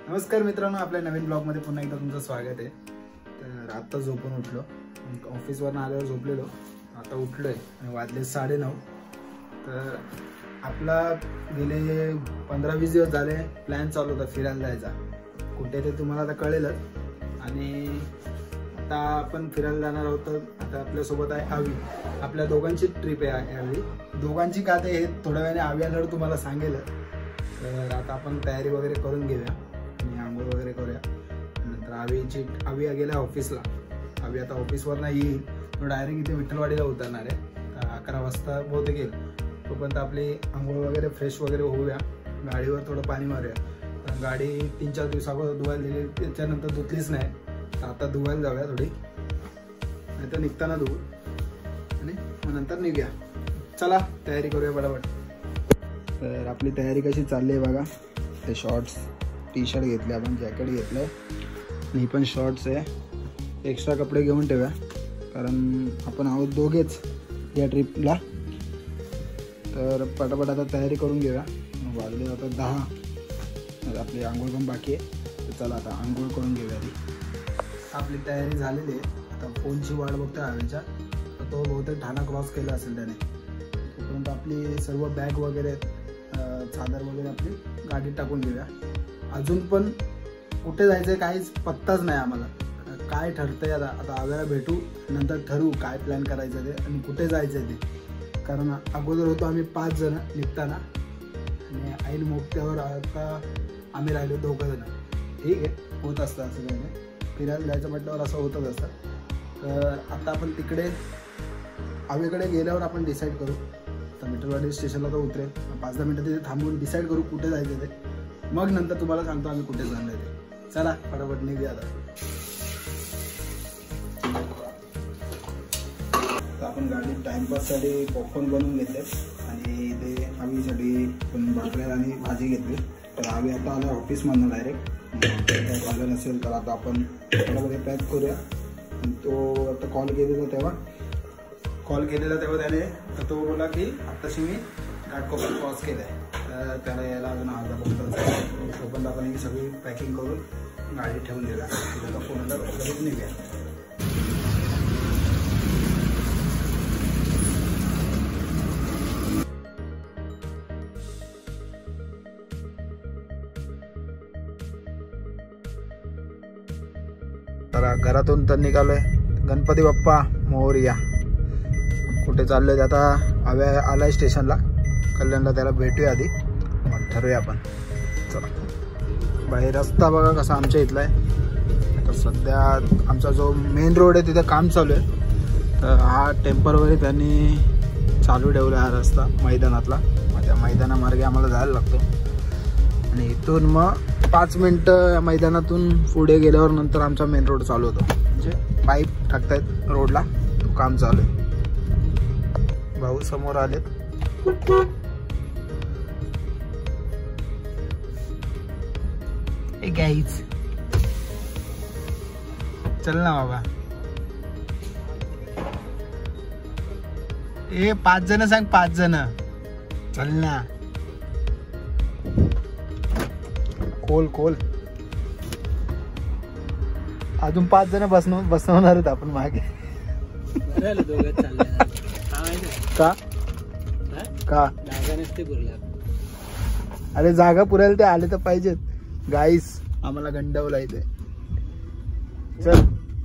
नमस्कार मित्रांनो, आपल्या नवीन ब्लॉगमध्ये पुन्हा एकदा तुमचं स्वागत आहे। तर आता झोपून उठलो, ऑफिसवरून आल्यावर झोपलेलो, आता उठलोय आणि वाजले 9:30। तर आपला गेले 15-20 दिवस झाले प्लॅन चालू होता फिरायला जायचा, कुठे ते तुम्हाला आता कळेलच। आणि आता आपण फिरायला जाणार आहोत। आता आपल्यासोबत आहे आवी, आपल्या दोघांची ट्रिप आहे यावेळी। दोघांची का ते हे थोड्या वेळाने आवी आल्यावर तुम्हाला सांगेल। तर आता आपण तयारी वगैरे करून घेऊया आणि आंघोळ वगैरे करूया। नंतर आवी गेला ऑफिसला, आवी आता ऑफिसवर नाही येईल, तो डायरेक्ट इथे विठ्ठलवाडीला उतरणार आहे। 11 वाजता बहुतेक येईल। तोपर्यंत आपली आंघोळ वगैरे फ्रेश वगैरे होऊया, गाडीवर थोडं पाणी मारूया। गाडी 3-4 दिवसावर धुवायला दिली, त्याच्यानंतर धुतलीच नाही, तर आता धुवायला जाऊया थोडी, नाही तर निघताना धुवू आणि मग नंतर निघूया। चला तयारी करूया पटापट। तर आपली तयारी कशी चालली आहे बघा। ते शॉर्ट्स टी शर्ट घेतले आपण, जॅकेट घेतलं आणि पण शॉर्ट्स आहे। एक्स्ट्रा कपडे घेऊन ठेवूया कारण आपण आहोत दोघेच या ट्रिपला। तर पटापट आता तयारी करून घेऊया। वाजले आता 10, आपली आंघोळ पण बाकी आहे। तर चला आता आंघोळ करून घेऊया आधी। आपली तयारी झालेली आहे, आता फोनची वाट बघतोय आवेच्या, तर तो बहुतेक ठाणा क्रॉस केला असेल त्याने। तोपर्यंत आपली सर्व बॅग वगैरे चादर वगैरे आपली गाडीत टाकून घेऊया। अजून पण कुठे जायचं आहे काहीच पत्ताच नाही आम्हाला, काय ठरतंय आता आव्याला भेटू, नंतर ठरवू काय प्लॅन करायचं ते आणि कुठे जायचं ते। कारण अगोदर होतो आम्ही 5 जण निघताना आणि ऐन मोक्त्यावर आता आम्ही राहिलो 2 जण। ठीक आहे, होत असतं असं काही नाही, फिरायला जायचं म्हटल्यावर असं होतच असतं। तर आता आपण तिकडे आवेकडे गेल्यावर आपण डिसाईड करू। आता विठ्ठलवाडी स्टेशनला तर उतरेल, 5-10 मिनटं तिथे थांबून डिसाईड करू कुठे जायचं ते, मग नंतर तुम्हाला सांगतो आम्ही कुठे जाणार ते। चला फटाफट निघूया आता। आपण गाडीत टाइमपाससाठी पॉपकॉर्न बनवून घेतले आणि ते आवीसाठी पण भाकऱ्या आणि भाजी घेतली। तर आवी आता आला ऑफिसमधनं डायरेक्ट, आलं नसेल तर आता आपण फटाफट पॅक करूया। तो आता कॉल केलेला तेव्हा त्याने, तर तो बोला की आत्ताशी मी घाटकोपर क्रॉस केलं आहे, तर त्याला यायला अजून अर्धा पाऊण तास। तोपर्यंत आपण ही सगळी पॅकिंग करून गाडी ठेवून दिला, त्याचा फोनला लगेच निघूया। तर घरातून तर निघालोय, गणपती बाप्पा मोरया। कुठे चाललोय ते आता आव्या आलाय स्टेशनला, कल्याणला, त्याला भेटूया आधी मग ठरवूया आपण। चला बाहेर रस्ता बघा कसा आमच्या इथला आहे। तर सध्या आमचा जो मेन रोड आहे तिथे काम चालू आहे, तर हा टेम्पररी त्यांनी चालू ठेवला हा रस्ता मैदानातला। मग त्या मैदानामार्गे आम्हाला जायला लागतो आणि इथून मग 5 मिनटं या मैदानातून पुढे गेल्यावर नंतर आमचा मेन रोड चालू होतो। म्हणजे पाईप टाकतायत रोडला, तो काम चालू आहे। भाऊ समोर आलेत, ए गाईज चल ना बाबा, ए 5 जण सांग, 5 जण चल ना। खोल अजून 5 जण बसवणार आहेत आपण मागे। का जागा नसते पुरल्या, अरे जागा पुरायला ते आले तर पाहिजेत गाईस, आम्हाला गंडवला इथे। चल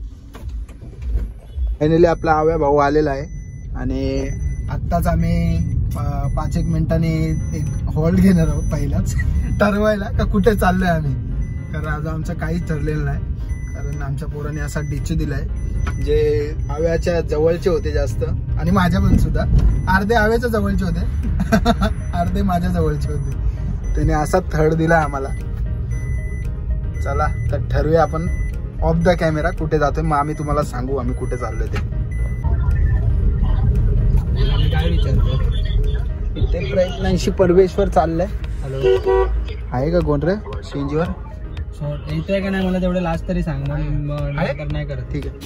फायनली आपला आव्या भाऊ आलेला आहे आणि आत्ताच आम्ही 5-1 मिनिटांनी एक हॉल्ट घेणार आहोत पहिलाच ठरवायला का कुठे चाललोय आम्ही। कारण आज आमचं काहीच ठरलेलं नाही, कारण आमच्या पोराने असा डिच्ची दिलाय जे आव्याच्या जवळचे होते जास्त, आणि माझ्या पण सुद्धा अर्धे आव्याच्या जवळचे होते अर्धे माझ्या जवळचे होते, त्याने असा थर्ड दिला आम्हाला। चला तर ठरवूया आपण ऑफ द कॅमेरा कुठे जातोय, मग आम्ही तुम्हाला सांगू आम्ही कुठे चाललोय ते। काय विचारतो इथे प्रयत्नांशी परमेश्वर चाललंय। हॅलो आहे का कोण रे सीएनजीवर? येतोय का नाही मला तेवढं लास्ट तरी सांग, मग नाही करत। ठीक आहे।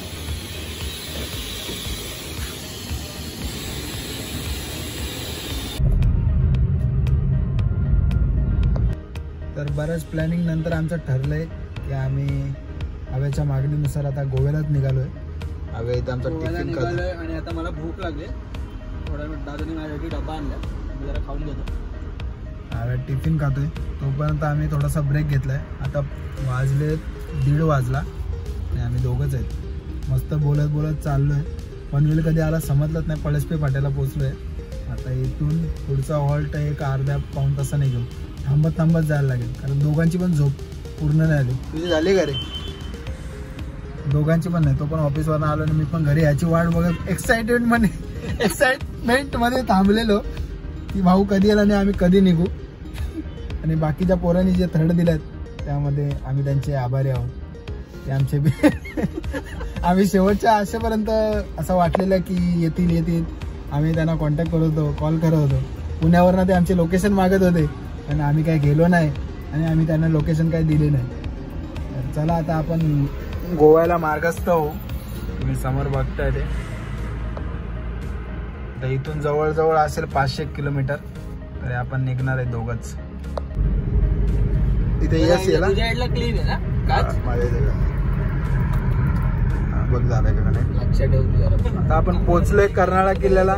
तर बऱ्याच प्लॅनिंग नंतर आमचं ठरलंय की आम्ही हव्याच्या मागणीनुसार आता गोव्यालाच निघालोय. हव्या इथं आमचा टिफिन खातोय आणि आता मला भूक लागली. थोड्या वेळ दादाने माझ्यासाठी डबा आणला, जरा खाऊन घेतो. हव्या टिफिन खातोय. तोपर्यंत आम्ही थोडासा ब्रेक घेतलाय. आता वाजले 1:30 वाजला आणि आम्ही दोघंच आहेत. मस्त बोलत बोलत चाललोय. पनवेल कधी आला समजलंच नाही. पळसपे फाट्याला पोहोचलोय. आता इथून पुढचा हॉल्ट एक अर्ध्या पाऊण तासाने घेऊ. थांबत थांबत जायला लागेल कारण दोघांची पण झोप पूर्ण नाही आली. तुझी झाली का रे? दोघांची पण नाही. तो पण ऑफिसवरून आलो आणि मी पण घरी याची वाट बघत एक्साइटमेंट मध्ये थांबलेलो की भाऊ कधी आला आणि आम्ही कधी निघू. आणि बाकीच्या पोरांनी जे थर्ड दिल्यात त्यामध्ये आम्ही त्यांचे आभारी आहोत. ते आमचे बी आम्ही शेवटच्या आशेपर्यंत असं वाटलेलं की येतील. आम्ही त्यांना कॉन्टॅक्ट करत होतो, कॉल करत होतो. पुण्यावरनं ते आमचे लोकेशन मागत होते पण आम्ही काही गेलो नाही आणि आम्ही त्यांना लोकेशन काही दिले नाही. तर चला आता आपण गोव्याला मार्गस्थ होऊ. तुम्ही समोर बघताय ते. तर इथून जवळजवळ असेल 500 किलोमीटर. तरी आपण निघणार आहे दोघंच. तिथे यस येला क्लीन आहे ना बघ झालंय का नाही लक्षात ठेवतो. आता आपण पोहोचलोय कर्नाळा किल्ल्याला.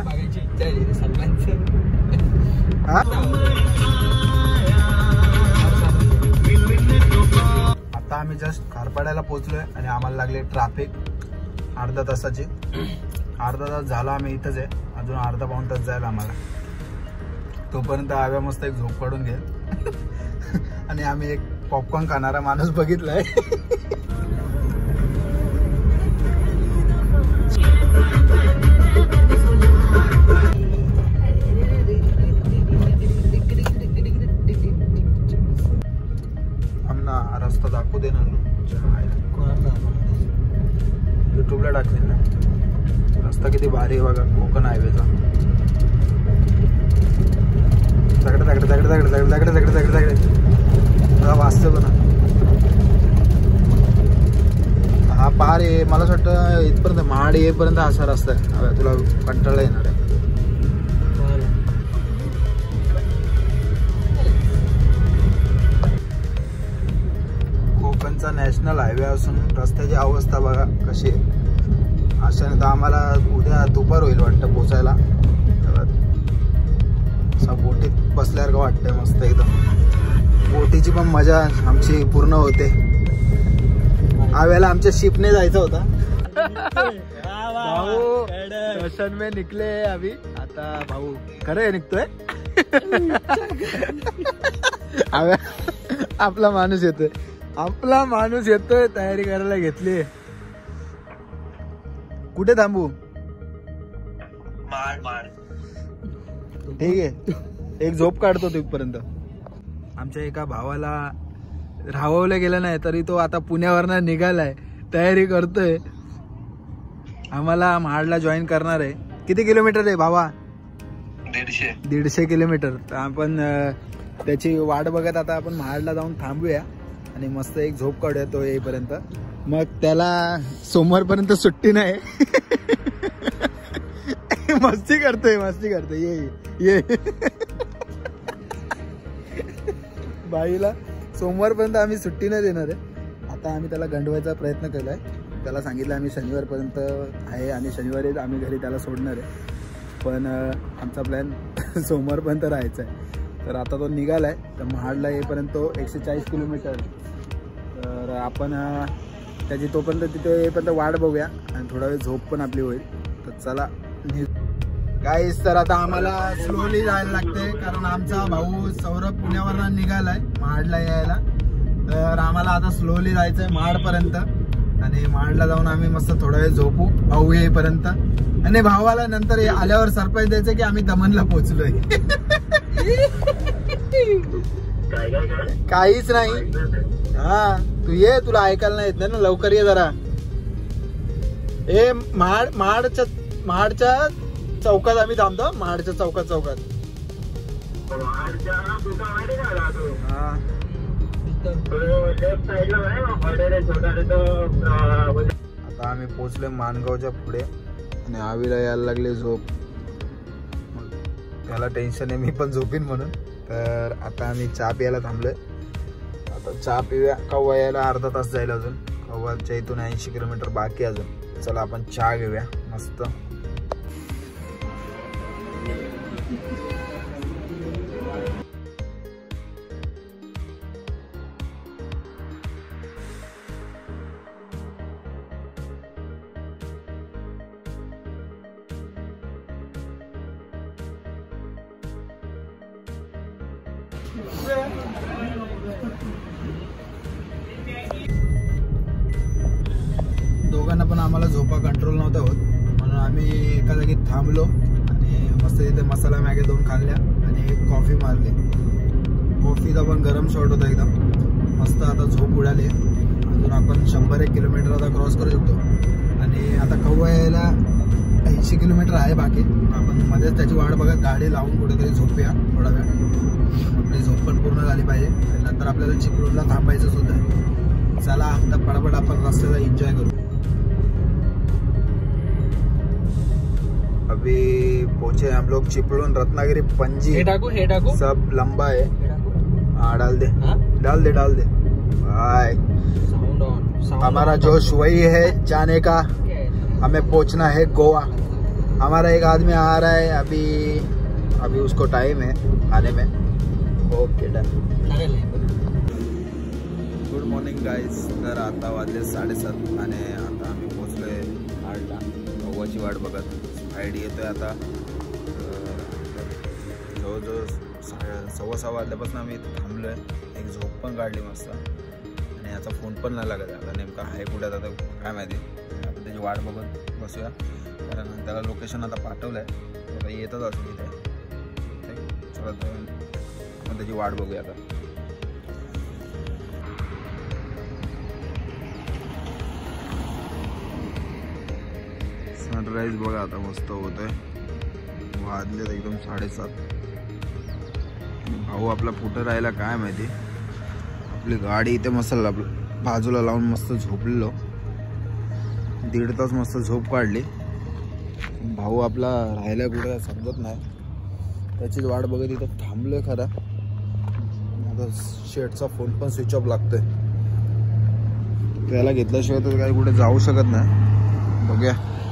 आता आम्ही जस्ट खारपाड्याला पोहोचलोय आणि आम्हाला लागले ट्रॅफिक अर्धा तासाची. अर्धा तास झाला आम्ही इथंच आहे. अजून अर्धा पाऊण तास जायला आम्हाला. तोपर्यंत आव्या मस्त एक झोप काढून घेईल. आणि आम्ही एक पॉपकॉर्न खाणारा माणूस बघितलाय. आम्हाला रस्ता दाखवू दे ना. युट्यूबला टाकले ना. रस्ता किती भारी आहे बघा कोकण हायवेचा. वाचतं पण हा पार आहे. मला असं वाटतं इथपर्यंत महाड येईपर्यंत असा रस्ता आहे. तुला कंटाळा येणार आहे. कोकणचा नॅशनल हायवे असून रस्त्याची अवस्था बघा कशी आहे. अशाने तर आम्हाला उद्या दुपार होईल वाटतं पोचायला. बोटीत बसल्यासारखं वाटतंय मस्त एकदम. बोटीची पण मजा आमची पूर्ण होते. आव्याला आमच्या शिपने जायचं होता. भाऊ दर्शन में निकले अभी. आता भाऊ खरं आहे निघतोय. आव्या आपला माणूस येतोय. तयारी करायला घेतली. कुठे थांबू? ठीक आहे एक झोप काढतो तिथपर्यंत. आमच्या एका भावाला राहवलं गेलं नाही तरी तो आता पुण्यावरनं निघालाय. तयारी करतोय. आम्हाला महाडला जॉईन करणार आहे. किती किलोमीटर आहे भावा? 150 किलोमीटर. तर आपण त्याची वाट बघत आता आपण महाडला जाऊन थांबूया आणि मस्त एक झोप काढूया तो येईपर्यंत. मग त्याला सोमवारपर्यंत सुट्टी नाही. मस्ती करतोय ये बाईला सोमवारपर्यंत आम्ही सुट्टी नाही देणार आहे. आता आम्ही त्याला गंडवायचा प्रयत्न केलाय. त्याला सांगितलं आम्ही शनिवारपर्यंत आहे आणि शनिवारी आम्ही घरी त्याला सोडणार आहे. पण आमचा प्लॅन सोमवारपर्यंत राहायचा आहे. तर आता तो निघालाय. तर महाडला येईपर्यंत 140 किलोमीटर. तर आपण त्याची तोपर्यंत तिथे येईपर्यंत वाट बघूया आणि थोडा वेळ झोप पण आपली होईल. तर चला गाईस. तर आता आम्हाला स्लोली जायला लागते कारण आमचा भाऊ सौरभ पुण्यावरनं निघालाय महाडला यायला. तर आम्हाला आता स्लोली जायचंय महाडपर्यंत आणि महाडला जाऊन आम्ही मस्त थोडा वेळ झोपू भाऊ येईपर्यंत. आणि भावाला नंतर आल्यावर सरप्राईज द्यायचं की आम्ही दमनला पोहोचलोय. काहीच नाही. हा तू ये. तुला ऐकायला नाही येत ना. लवकर ये जरा. महाडच्या चौकात आम्ही थांबतो. महाडच्या चौकात आता आम्ही पोहोचलोय माणगावच्या पुढे आणि आवीला यायला लागले झोप. त्याला टेन्शन आहे मी पण झोपीन म्हणून. तर आता आम्ही चहा प्यायला थांबलोय. आता चहा पिऊया. कव्वा यायला अर्धा तास जाईल अजून. कव्वाच्या इथून 80 किलोमीटर बाकी अजून. चला आपण चहा घेऊया मस्त. दोघांना पण आम्हाला झोपा कंट्रोल नव्हता होत, म्हणून आम्ही एका जागी थांबलो आणि मस्त तिथे मसाला मॅगी 2 खाल्ल्या आणि एक कॉफी मारली. कॉफीचा पण गरम शॉट होता एकदम मस्त. आता झोप उडाली. अजून आपण 100-1 किलोमीटर आता क्रॉस करू शकतो आणि आता कव्वा यायला 80 किलोमीटर आहे बाकी. आपण मध्येच त्याची वाट बघत गाडी लावून कुठेतरी झोपूया थोडा वेळ. आपली झोप पण पूर्ण झाली पाहिजे. नंतर आपल्याला चिपळूणला थांबायचं सुद्धा आहे. चला आता पटापट आपण रस्त्याला एन्जॉय करू. अभी पहुंचे हम लोग चिपळूण, रत्नागिरी, पणजी. हे टाकू सब लंबा है. हाँ डाल दे. भाई हमारा जोश वही है जाने का. हमें पहुंचना है गोवा. हमारा एक आदमी आ रहा है अभी उसको टाइम है आने में. Okay done. Good morning guys. तर आता वाजले 7:30 आणि आता आम्ही पोहोचलोय आडला. गोवाची वाट बघत. आयडी येतोय आता. जवळजवळ 6:15 वाजल्यापासून आम्ही इथे थांबलोय. एक झोप पण काढली मस्त आणि याचा फोन पण नाही लागत. आता नेमका आहे कुठे आता काय माहिती. आपण त्याची वाट बघत बसूया कारण त्याला लोकेशन आता पाठवलंय. आता येतच असेल इथे. चला आपण त्याची वाट बघूया आता. सनराईज बघा आता मस्त होतोय. वाजले एकदम 7:30. भाऊ आपला कुठं राहिला काय माहिती. आपली गाडी इथे मस्त बाजूला लावून मस्त झोपलेलो. 1.5 तास मस्त झोप काढली. भाऊ आपला राहिला कुठं समजत नाही. त्याचीच वाट बघत इथं थांबलोय खरा. आता शेटचा फोन पण स्विच ऑफ लागतोय. त्याला घेतल्याशिवाय तर काही कुठे जाऊ शकत नाही. बघूया